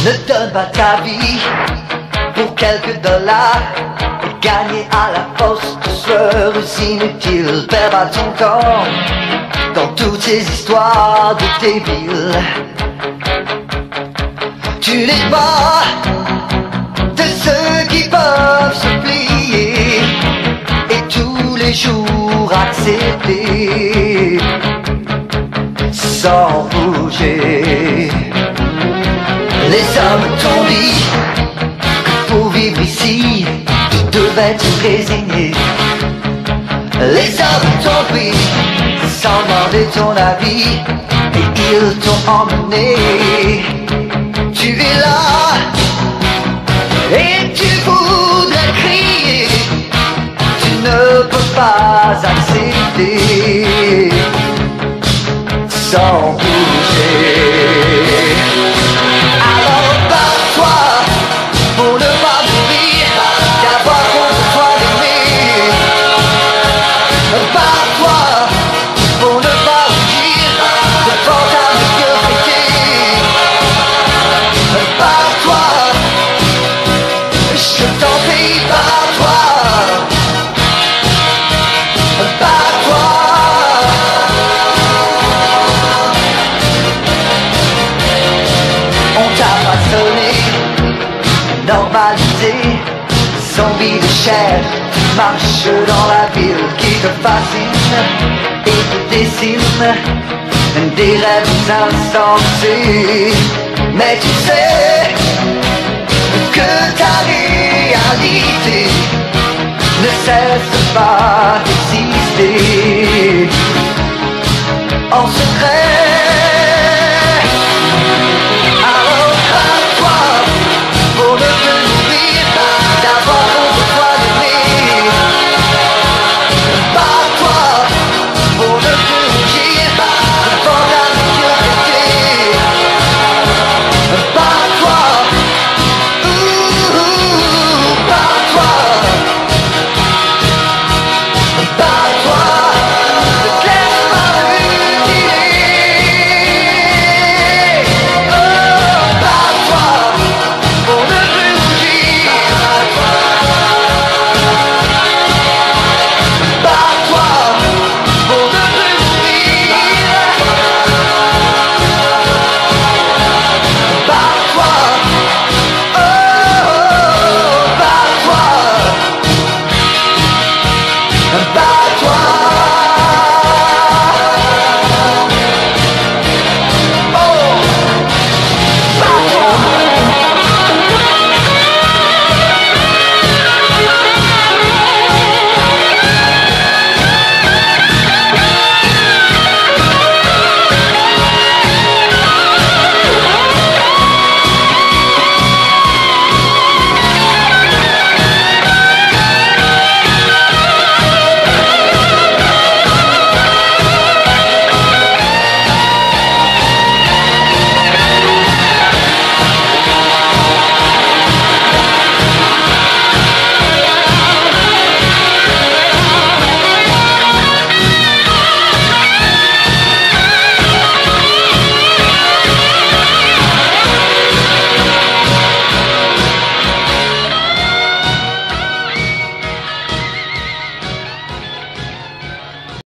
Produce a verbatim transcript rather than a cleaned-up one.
Ne donne pas ta vie pour quelques dollars. Gagner à la poste serait inutile. Perds pas ton temps dans toutes ces histoires de débiles. Tu n'es pas de ceux qui peuvent se plier et tous les jours accepter sans bouger. Les hommes t'ont dit que pour vivre ici tu devais te résigner. Les hommes t'ont pris sans demander ton avis et ils t'ont emmené. Tu es là et tu voudrais crier. Tu ne peux pas accepter sans bouger. Alors bats-toi pour ne pas mourir, d'avoir contre toi d'aimer. Bats-toi pour ne pas rougir devant ta médiocrité. Bats-toi, je t'en prie, bats-toi. Bats-toi. On t'a façonné, normalisé, zombie de chair. Tu marches dans la ville qui te fascine et te dessine des rêves insensés. Mais tu sais que ta réalité ne cesse pas d'exister. En secret